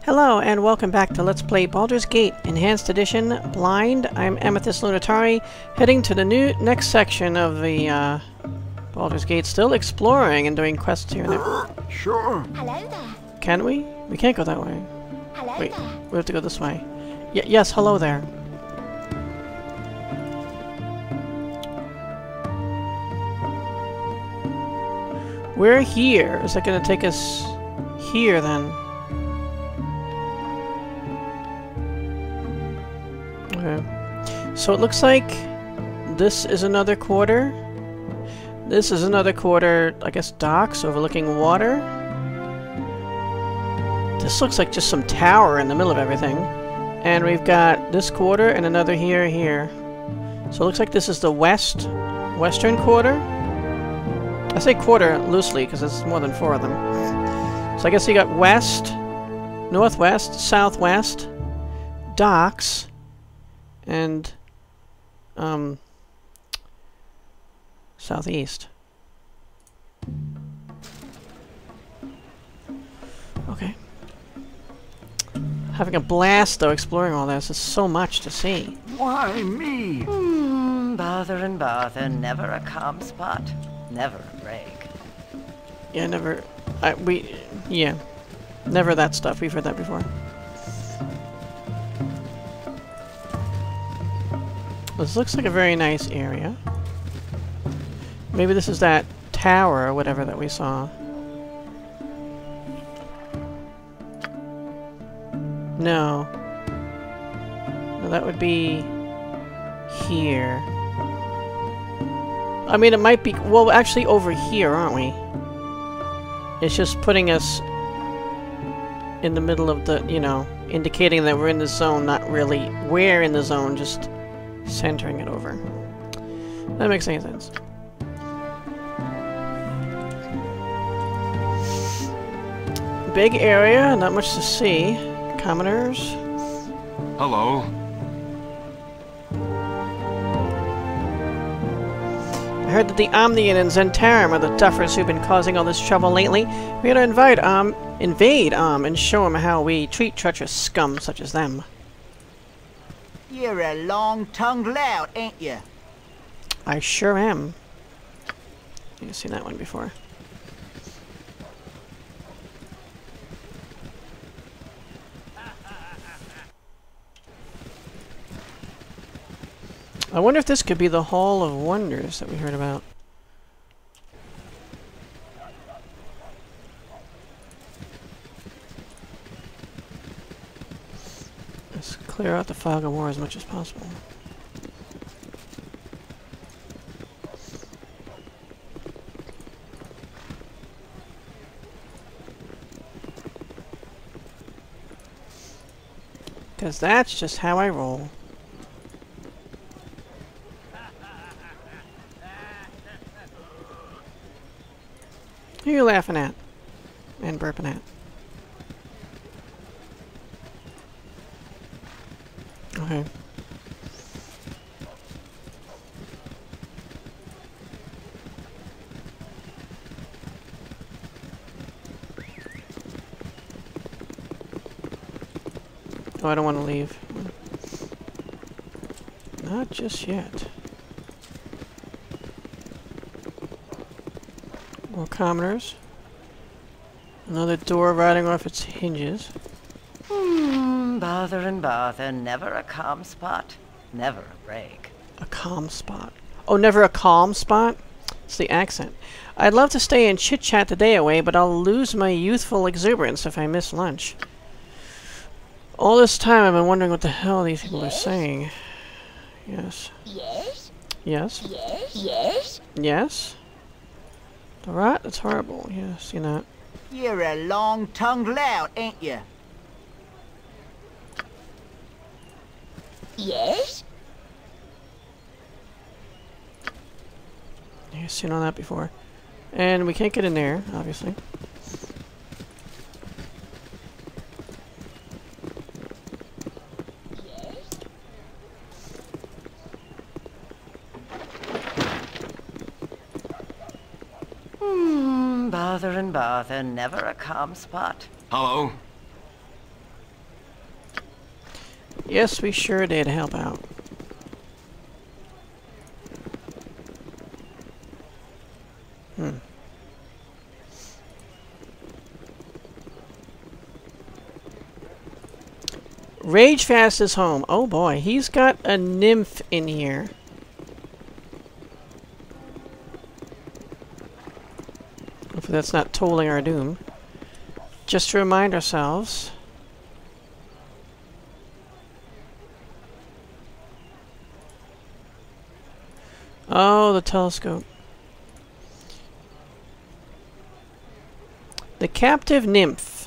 Hello and welcome back to Let's Play Baldur's Gate Enhanced Edition Blind. I'm Amethyst Lunatari, heading to the next section of the Baldur's Gate, still exploring and doing quests here and there. Sure. Hello there. Can we? We can't go that way. Hello Wait, there. we have to go this way. Yes, hello there. We're here. Is that going to take us here then? Okay. So it looks like this is another quarter. This is another quarter, I guess, docks overlooking water. This looks like just some tower in the middle of everything. And we've got this quarter and another here. So it looks like this is the western quarter. I say quarter loosely because there's more than 4 of them. So I guess you got west, northwest, southwest, docks, and southeast. Okay. Having a blast though exploring all this. There's so much to see. Why me? Bother and bother, never a calm spot, never a break. Yeah, never. Yeah, never that stuff. We've heard that before. This looks like a very nice area. Maybe this is that tower or whatever that we saw. No. No, that would be here. I mean, it might be... Well, actually over here, aren't we? It's just putting us in the middle of the, you know, indicating that we're in the zone, not really we're in the zone, just centering it over. That makes any sense. Big area, not much to see. Commoners. Hello. I heard that the Omnian and Zentarum are the duffers who've been causing all this trouble lately. We gotta invade and show them how we treat treacherous scum such as them. You're a long-tongued lout, ain't you? I sure am. You've seen that one before. I wonder if this could be the Hall of Wonders that we heard about. Let's clear out the fog of war as much as possible. Because that's just how I roll. Who are you laughing at? And burping at? Okay. Oh, I don't want to leave. Not just yet. More commoners. Another door riding off its hinges. Bother and bother, never a calm spot, never a break. A calm spot. Oh, never a calm spot? It's the accent. I'd love to stay and chit-chat the day away, but I'll lose my youthful exuberance if I miss lunch. All this time I've been wondering what the hell these people are saying. Yes. Yes? Yes? Yes? Yes? Yes? The rat? That's horrible. Yeah, seen that. You're a long-tongued lout, ain't you? Yes? Yeah, seen all that before. And we can't get in there, obviously. Bother and bother, never a calm spot. Hello. Yes, we sure did help out. Ragefast is home. Oh boy, he's got a nymph in here. Hopefully that's not tolling our doom. Just to remind ourselves. Oh, the telescope. The captive nymph.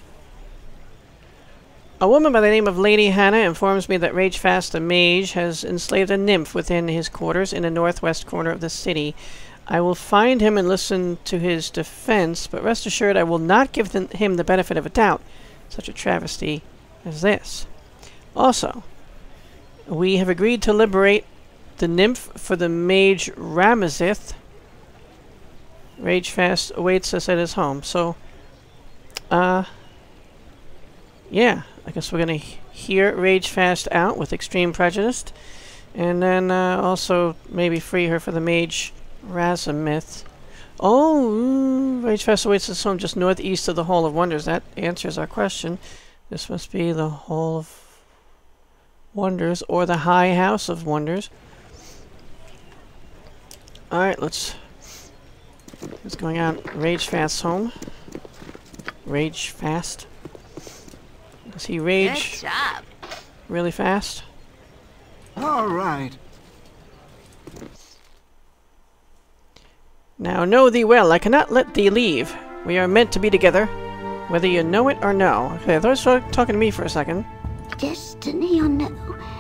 A woman by the name of Lady Hannah informs me that Ragefast the mage has enslaved a nymph within his quarters in the northwest corner of the city. I will find him and listen to his defense, but rest assured I will not give him the benefit of a doubt. Such a travesty as this. Also, we have agreed to liberate the nymph for the mage Ramazith. Ragefast awaits us at his home. So, yeah, I guess we're gonna hear Ragefast out with extreme prejudice, and then also maybe free her for the mage Razamith. Oh, Ragefast awaits us home just northeast of the Hall of Wonders. That answers our question. This must be the Hall of Wonders, or the High House of Wonders. Alright, what's going on? Ragefast's home. Ragefast. Does he rage Good job. really fast? All right. Now know thee well, I cannot let thee leave. We are meant to be together, whether you know it or no. Okay, I thought you were talking to me for a second. Destiny or no,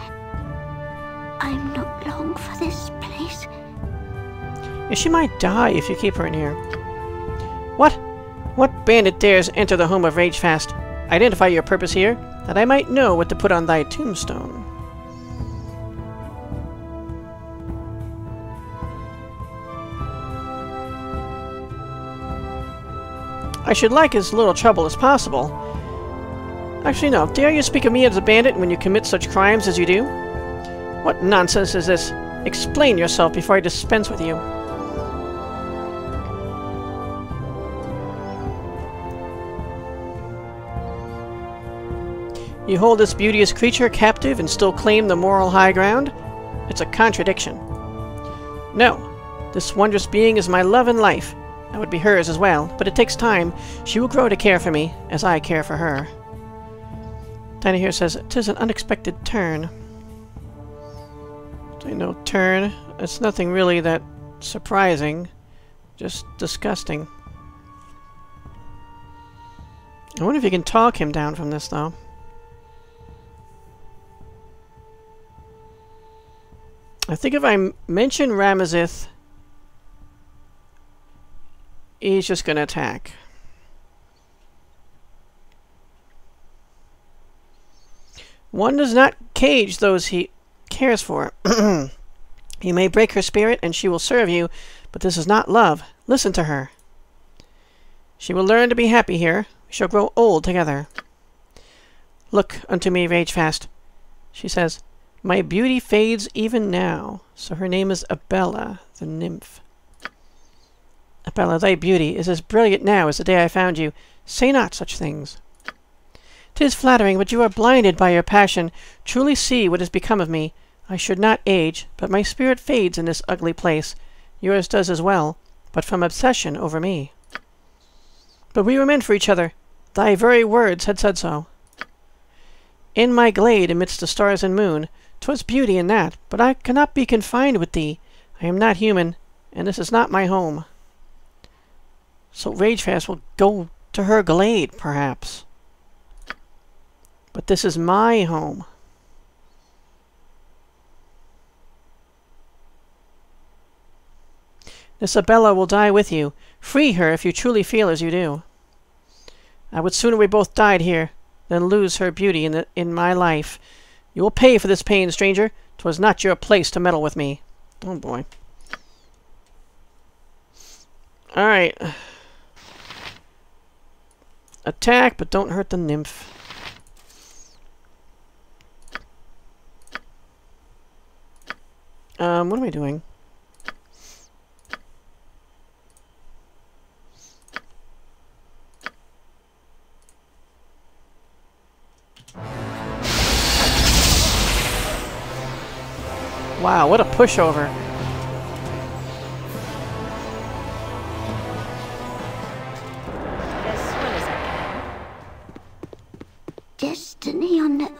I'm not long for this place. Yeah, she might die if you keep her in here. What? What bandit dares enter the home of Ragefast? Identify your purpose here, that I might know what to put on thy tombstone. I should like as little trouble as possible. Actually, no. Dare you speak of me as a bandit when you commit such crimes as you do? What nonsense is this? Explain yourself before I dispense with you. You hold this beauteous creature captive and still claim the moral high ground? It's a contradiction. No, this wondrous being is my love and life. I would be hers as well, but it takes time. She will grow to care for me, as I care for her. Dinah here says, "'Tis an unexpected turn." I know, turn. It's nothing really that surprising. Just disgusting. I wonder if you can talk him down from this, though. I think if I mention Ramazith, he's just going to attack. One does not cage those he cares for. You may break her spirit and she will serve you, but this is not love. Listen to her. She will learn to be happy here. We shall grow old together. Look unto me, Ragefast, she says. My beauty fades even now. So her name is Abella, the nymph. Abella, thy beauty is as brilliant now as the day I found you. Say not such things. 'Tis flattering, but you are blinded by your passion. Truly see what has become of me. I should not age, but my spirit fades in this ugly place. Yours does as well, but from obsession over me. But we were meant for each other. Thy very words had said so. In my glade amidst the stars and moon, 'twas beauty in that, but I cannot be confined with thee. I am not human, and this is not my home. So Ragefast will go to her glade, perhaps. But this is my home. Isabella will die with you. Free her if you truly feel as you do. I would sooner we both died here than lose her beauty in my life. You will pay for this pain, stranger. 'Twas not your place to meddle with me. Oh boy. Alright. Attack, but don't hurt the nymph. What am I doing? Wow, what a pushover. As soon as I can. Destiny or no,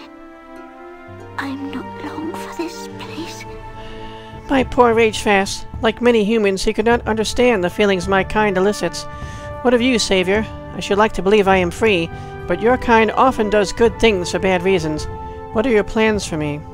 I'm not long for this place. My poor Ragefast. Like many humans, he could not understand the feelings my kind elicits. What of you, Savior? I should like to believe I am free, but your kind often does good things for bad reasons. What are your plans for me?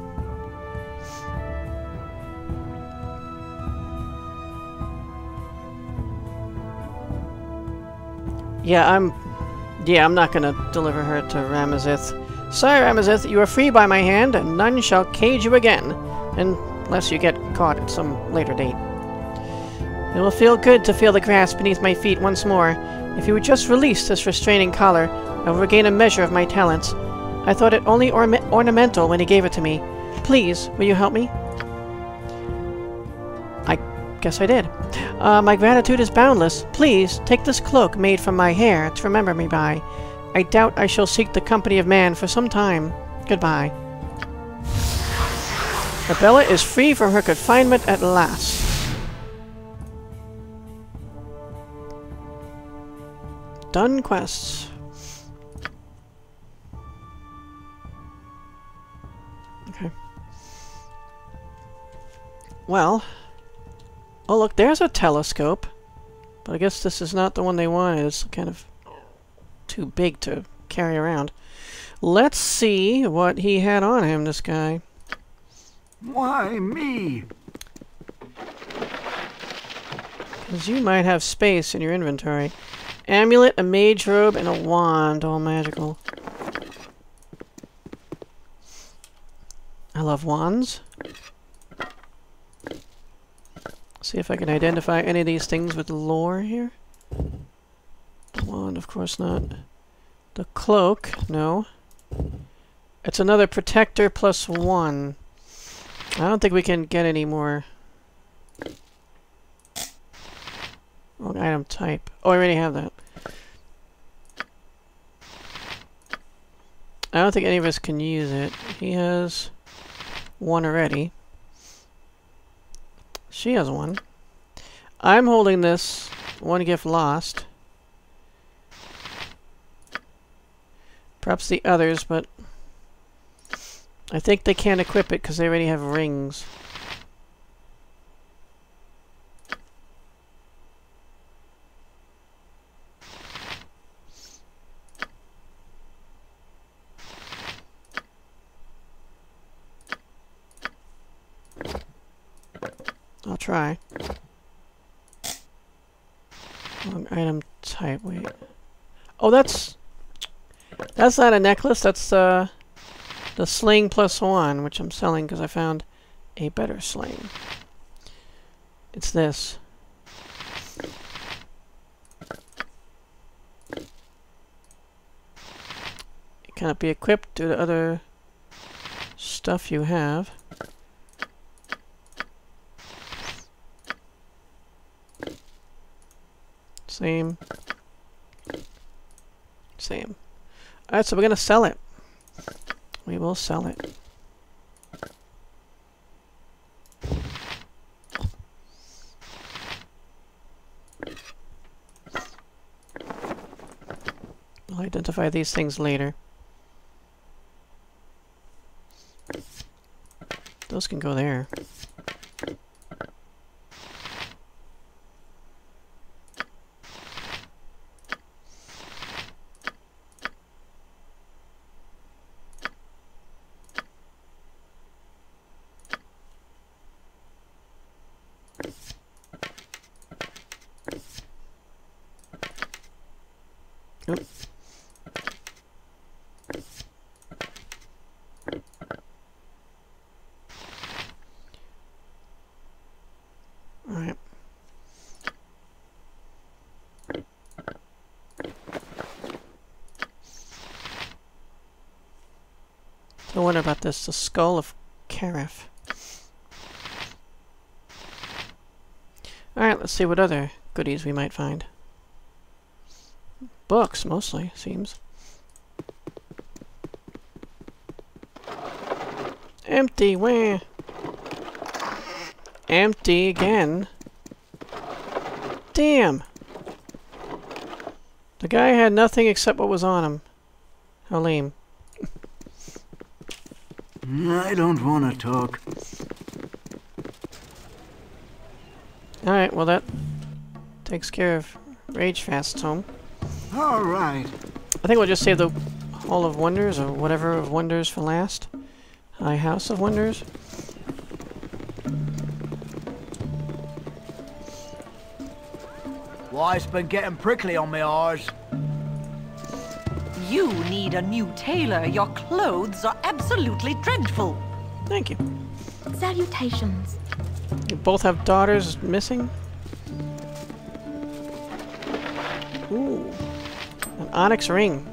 Yeah, I'm not gonna deliver her to Ramazith. Sire Ramazith, you are free by my hand, and none shall cage you again, unless you get caught at some later date. It will feel good to feel the grass beneath my feet once more. If you would just release this restraining collar, I will regain a measure of my talents. I thought it only ornamental when he gave it to me. Please, will you help me? I guess I did. My gratitude is boundless. Please, take this cloak made from my hair to remember me by. I doubt I shall seek the company of man for some time. Goodbye. Rebella is free from her confinement at last. Done quests. Okay. Well. Oh look, there's a telescope. But I guess this is not the one they wanted. It's kind of too big to carry around. Let's see what he had on him, this guy. Why me? Because you might have space in your inventory. Amulet, a mage robe, and a wand, all magical. I love wands. See if I can identify any of these things with lore here. The wand, of course not. The cloak, no. It's another protector plus 1. I don't think we can get any more. Wrong item type. Oh, I already have that. I don't think any of us can use it. He has one already. She has one. I'm holding this. One gift lost. Perhaps the others, but I think they can't equip it because they already have rings. I'll try. Wrong item type, wait. Oh, that's not a necklace, that's the sling plus 1, which I'm selling because I found a better sling. It's this. It cannot be equipped due to other stuff you have. Same. Same. Alright, so we're gonna sell it. We will sell it. I'll identify these things later. Those can go there. Alright. I wonder about this, the skull of Karif. let's see what other goodies we might find. Books, mostly, seems. Empty, where? Empty again. Damn! The guy had nothing except what was on him. How lame. I don't want to talk. Alright, well that takes care of Ragefast's home. All right. I think we'll just save the Hall of Wonders, or whatever of Wonders, for last. High House of Wonders. Wife's been getting prickly on me eyes. You need a new tailor. Your clothes are absolutely dreadful. Thank you. Salutations. You both have daughters missing? Ooh. An onyx ring.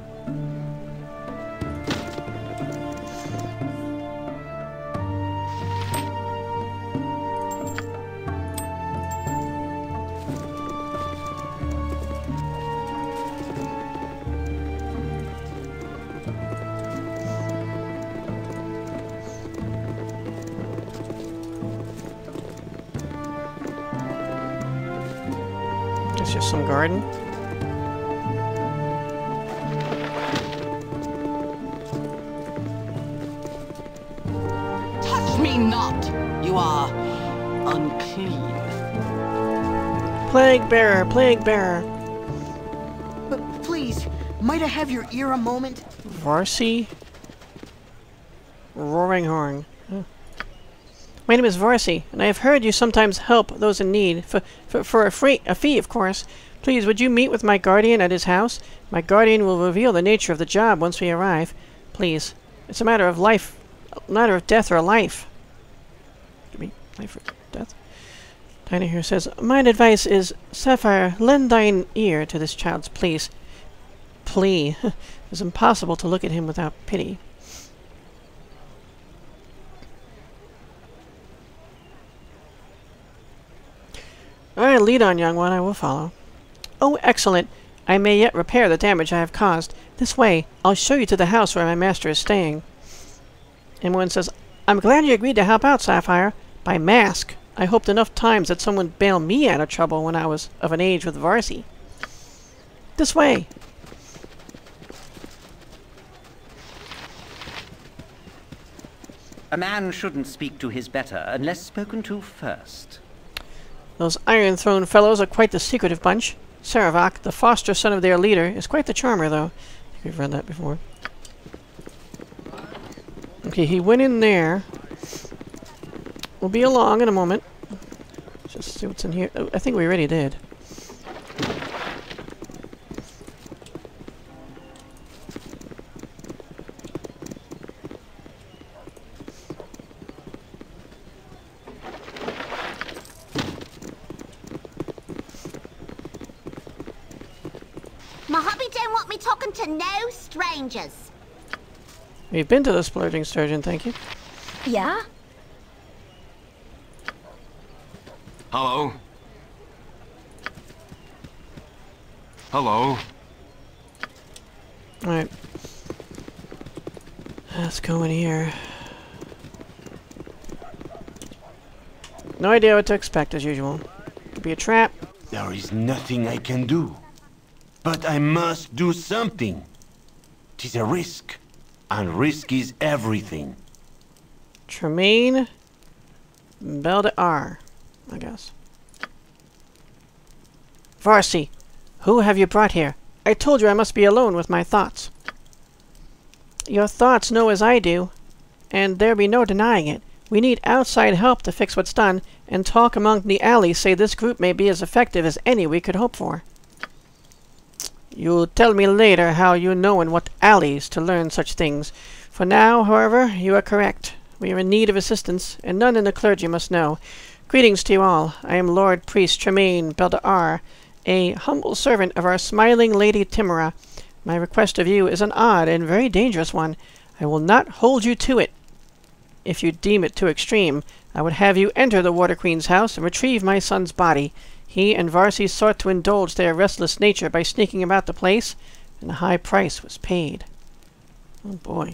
It's just some garden. Touch me not! You are unclean. Plague bearer, plague bearer. But please, might I have your ear a moment? Varsi? Roaring Horn. Huh. My name is Varsi, and I have heard you sometimes help those in need. For a fee, of course. Please, would you meet with my guardian at his house? My guardian will reveal the nature of the job once we arrive. Please. It's a matter of life. A matter of death or life. Give me life or death. Dinah here says, my advice is, Sapphire, lend thine ear to this child's plea. It's impossible to look at him without pity. Alright, lead on, young one. I will follow. Oh, excellent. I may yet repair the damage I have caused. This way. I'll show you to the house where my master is staying. And one says, I'm glad you agreed to help out, Sapphire. By mask. I hoped enough times that someone would bail me out of trouble when I was of an age with Varsi. This way. A man shouldn't speak to his better unless spoken to first. Those Iron Throne fellows are quite the secretive bunch. Saravak, the foster son of their leader, is quite the charmer, though. I think we've read that before. Okay, he went in there. We'll be along in a moment. Just see what's in here. Oh, I think we already did. My hubby don't want me talking to no strangers. We've been to the Splurging Sturgeon, thank you. Yeah? Hello? Hello? Alright. Let's go in here. No idea what to expect, as usual. Could be a trap. There is nothing I can do. But I must do something. 'Tis a risk. And risk is everything. Tremain. Baldur, I guess. Varsi, who have you brought here? I told you I must be alone with my thoughts. Your thoughts know as I do, and there be no denying it. We need outside help to fix what's done, and talk among the alleys say this group may be as effective as any we could hope for. You'll tell me later how you know in what alleys to learn such things. For now, however, you are correct. We are in need of assistance, and none in the clergy must know. Greetings to you all. I am Lord Priest Tremain Baldur, a humble servant of our smiling Lady Tymora. My request of you is an odd and very dangerous one. I will not hold you to it. If you deem it too extreme, I would have you enter the Water Queen's house and retrieve my son's body. He and Varsi sought to indulge their restless nature by sneaking about the place, and a high price was paid. Oh boy.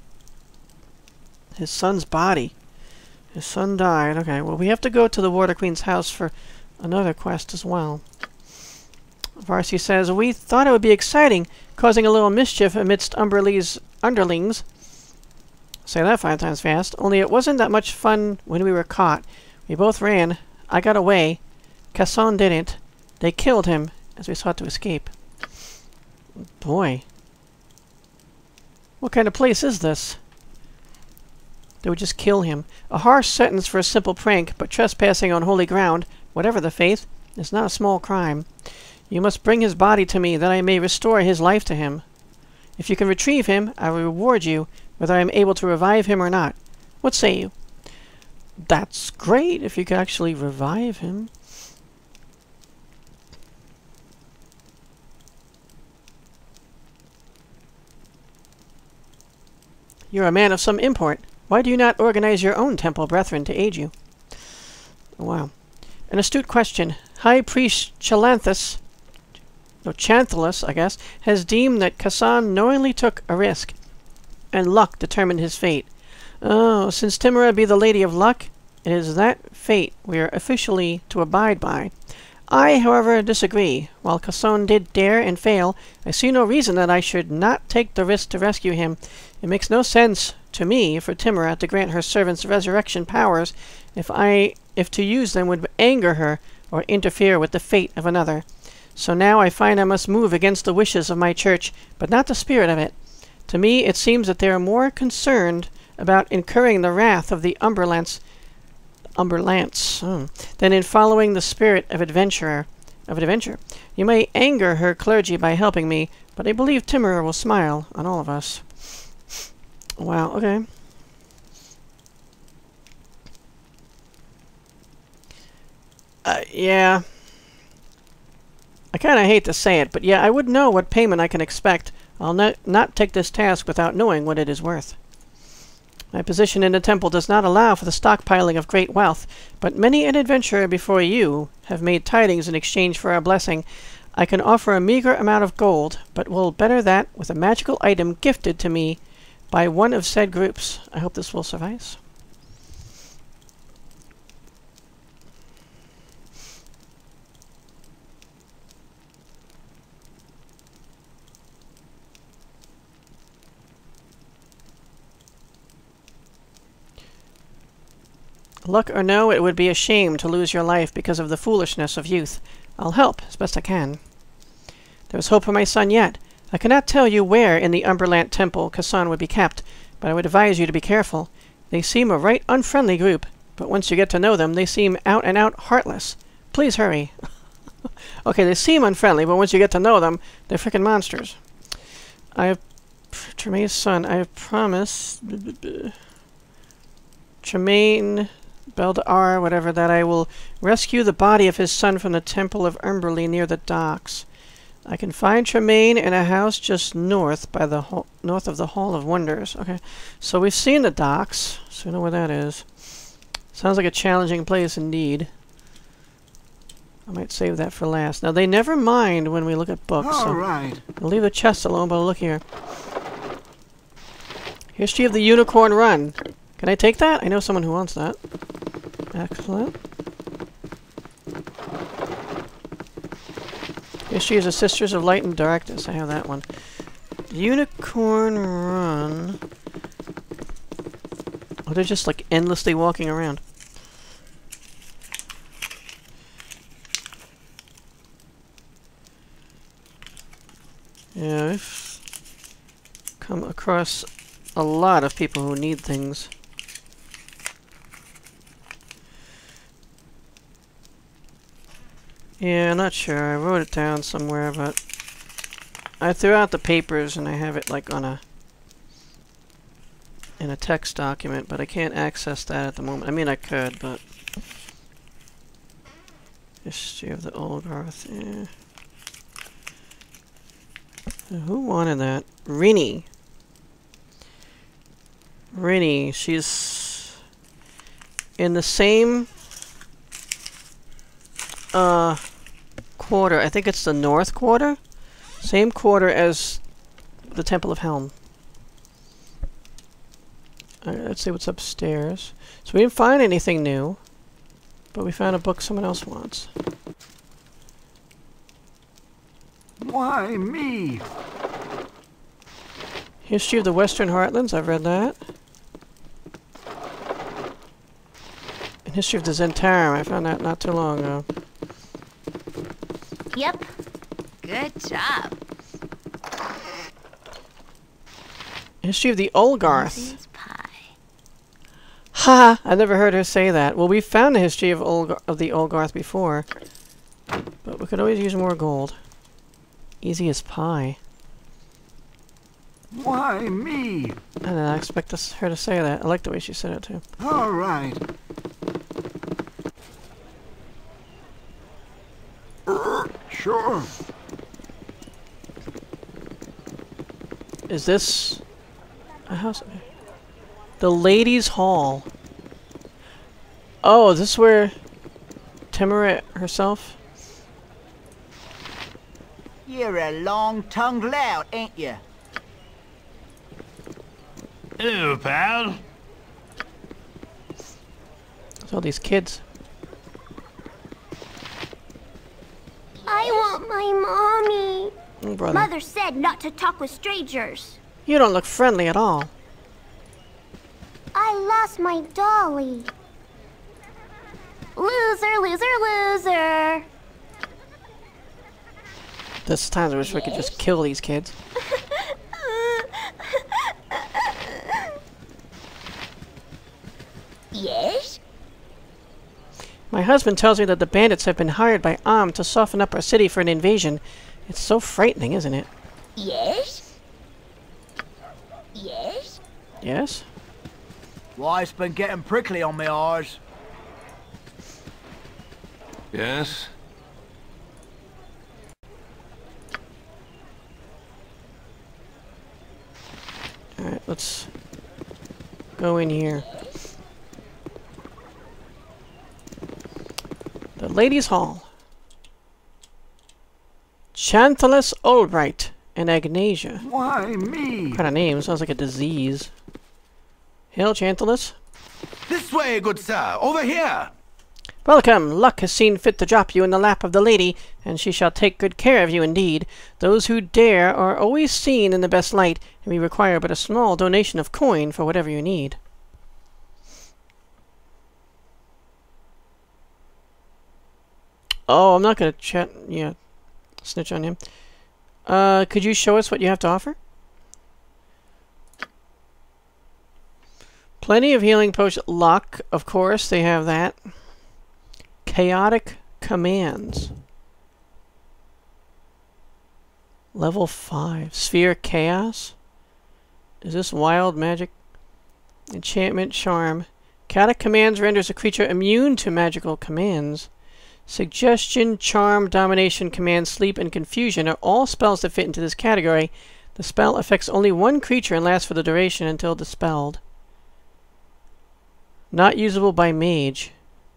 His son's body. His son died. Okay, well we have to go to the Water Queen's house for another quest as well. Varsi says, we thought it would be exciting, causing a little mischief amidst Umberlee's underlings. Say that 5 times fast. Only it wasn't that much fun when we were caught. We both ran. I got away. Casson didn't. They killed him as we sought to escape. Boy. What kind of place is this? They would just kill him. A harsh sentence for a simple prank, but trespassing on holy ground, whatever the faith, is not a small crime. You must bring his body to me, that I may restore his life to him. If you can retrieve him, I will reward you, whether I am able to revive him or not. What say you? That's great, if you could actually revive him. You're a man of some import. Why do you not organize your own temple brethren to aid you? Oh, wow. An astute question. High Priest Chanthalus, I guess, has deemed that Casson knowingly took a risk, and luck determined his fate. Oh, since Tymora be the Lady of Luck, it is that fate we are officially to abide by. I, however, disagree. While Casson did dare and fail, I see no reason that I should not take the risk to rescue him. It makes no sense to me for Tymora to grant her servants resurrection powers if to use them would anger her or interfere with the fate of another. So now I find I must move against the wishes of my church, but not the spirit of it. To me it seems that they are more concerned about incurring the wrath of the Umberlance than in following the spirit of adventure. You may anger her clergy by helping me, but I believe Tymora will smile on all of us. Wow, okay. Yeah. I kind of hate to say it, but yeah, I would know what payment I can expect. I'll not take this task without knowing what it is worth. My position in the temple does not allow for the stockpiling of great wealth, but many an adventurer before you have made tidings in exchange for our blessing. I can offer a meager amount of gold, but will better that with a magical item gifted to me by one of said groups. I hope this will suffice. Luck or no, it would be a shame to lose your life because of the foolishness of youth. I'll help as best I can. There is hope for my son yet. I cannot tell you where in the Umberland Temple Casson would be kept, but I would advise you to be careful. They seem a right unfriendly group, but once you get to know them, they seem out-and-out heartless. Please hurry. Okay, they seem unfriendly, but once you get to know them, they're frickin' monsters. Tremain's son, I have promised... Tremain... Baldur, whatever that, I will rescue the body of his son from the Temple of Umberlee near the docks. I can find Tremain in a house just north of the Hall of Wonders. Okay, so we've seen the docks, so we know where that is. Sounds like a challenging place indeed. I might save that for last. Now, they never mind when we look at books. All right. I'll leave the chest alone, but look here. History of the Unicorn Run. Can I take that? I know someone who wants that. Excellent. History of the Sisters of Light and Darkness. I have that one. Unicorn Run. Oh, they're just like endlessly walking around. Yeah, I've come across a lot of people who need things. Yeah, I'm not sure. I wrote it down somewhere, but I threw out the papers and I have it like on in a text document, but I can't access that at the moment. I mean, I could, but history of the Old Earth. Yeah. Who wanted that? Rinny. Rinny, she's in the same quarter. I think it's the north quarter. Same quarter as the Temple of Helm. Alright, let's see what's upstairs. So we didn't find anything new, but we found a book someone else wants. Why me? History of the Western Heartlands, I've read that. And History of the Zentarum, I found that not too long ago. Yep. Good job. History of the Olgarth. Lucy's pie. Ha! I never heard her say that. Well, we found the history of the Olgarth before, but we could always use more gold. Easy as pie. Why me? I did not expect her to say that. I like the way she said it too. All right. Sure. Is this a house? The Ladies' Hall. Oh, is this where Tymora herself? You're a long-tongued lout, ain't you? Hello, pal. There's all these kids. I want my mommy. Oh, brother. Mother said not to talk with strangers. You don't look friendly at all. I lost my dolly. Loser, loser, loser. There's times I wish we could just kill these kids. Yes? My husband tells me that the bandits have been hired by Am to soften up our city for an invasion. It's so frightening, isn't it? Yes? Yes? Yes? Wife's been getting prickly on me eyes. Yes? Alright, let's go in here. The Ladies' Hall. Chanthalus Albright and Agnasia. Why me? What kind of name? Sounds like a disease. Hail, Chanthalus. This way, good sir. Over here. Welcome. Luck has seen fit to drop you in the lap of the lady, and she shall take good care of you indeed. Those who dare are always seen in the best light, and we require but a small donation of coin for whatever you need. Oh, I'm not gonna snitch on him. Could you show us what you have to offer? Plenty of healing potions. Luck, of course, they have that. Chaotic commands. Level 5. Sphere Chaos. Is this wild magic? Enchantment Charm. Chaotic commands renders a creature immune to magical commands. Suggestion, Charm, Domination, Command, Sleep, and Confusion are all spells that fit into this category. The spell affects only one creature and lasts for the duration until dispelled. Not usable by mage.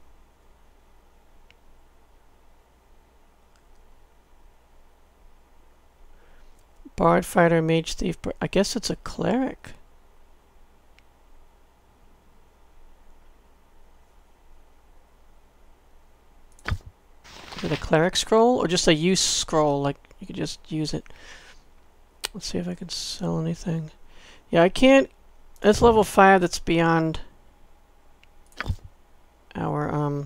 Bard, fighter, mage, thief. I guess it's a cleric. Is it a cleric scroll or just a use scroll? Like you could just use it. Let's see if I can sell anything. Yeah, I can't. It's level 5. That's beyond our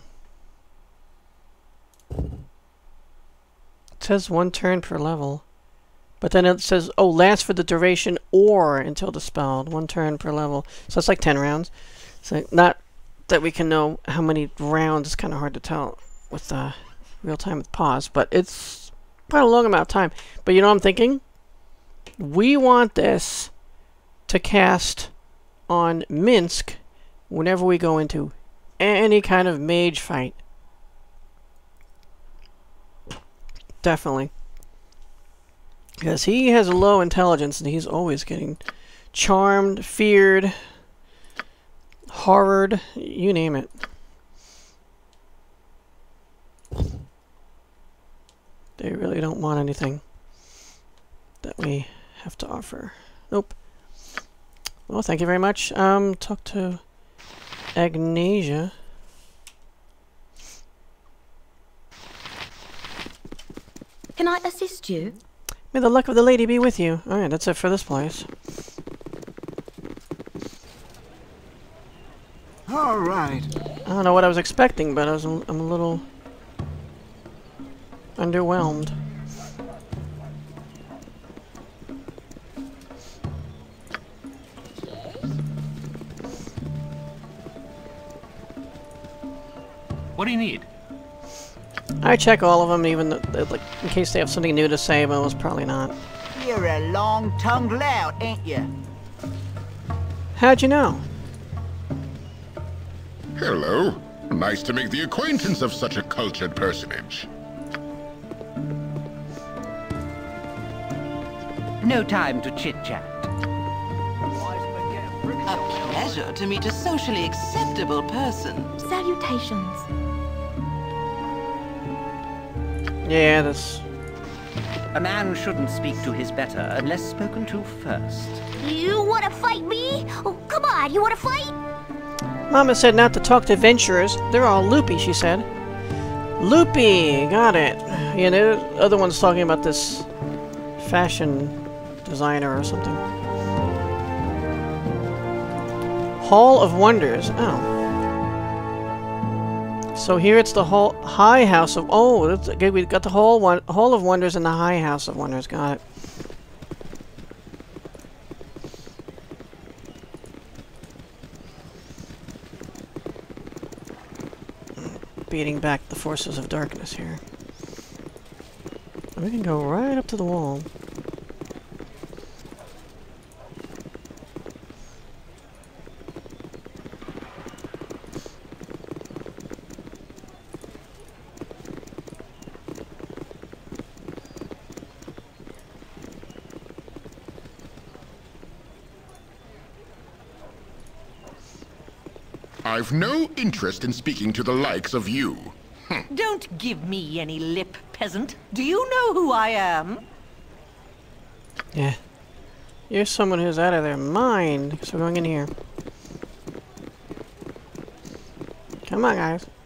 It says 1 turn per level. But then it says, oh, lasts for the duration or until dispelled. 1 turn per level. So it's like 10 rounds. So not that we can know how many rounds. It's kind of hard to tell with real time with pause. But it's quite a long amount of time. But you know what I'm thinking? We want this to cast on Minsk whenever we go into any kind of mage fight. Definitely. Because he has a low intelligence and he's always getting charmed, feared, horrored, you name it. They really don't want anything that we have to offer. Nope. Well, thank you very much. Talk to Agnesia. Can I assist you? May the luck of the lady be with you. Alright, that's it for this place. All right. I don't know what I was expecting, but I'm a little underwhelmed. What do you need? I check all of them, even like in case they have something new to say, but it was probably not. You're a long-tongued lout, ain't you? How'd you know? Hello. Nice to make the acquaintance of such a cultured personage. No time to chit-chat. A pleasure to meet a socially acceptable person. Salutations. Yeah, this... A man shouldn't speak to his better unless spoken to first. You wanna fight me? Oh, come on, you wanna fight? Mama said not to talk to adventurers. They're all loopy, she said. Loopy! Got it. Yeah, the other one's talking about this fashion designer or something. Hall of Wonders. Oh. So here it's the High House of... Oh, okay, we got the Hall of Wonders and the High House of Wonders. Got it. Beating back the forces of darkness here. We can go right up to the wall. I've no interest in speaking to the likes of you. Don't give me any lip, peasant. Do you know who I am? Yeah. You're someone who's out of their mind. So we're going in here. Come on, guys.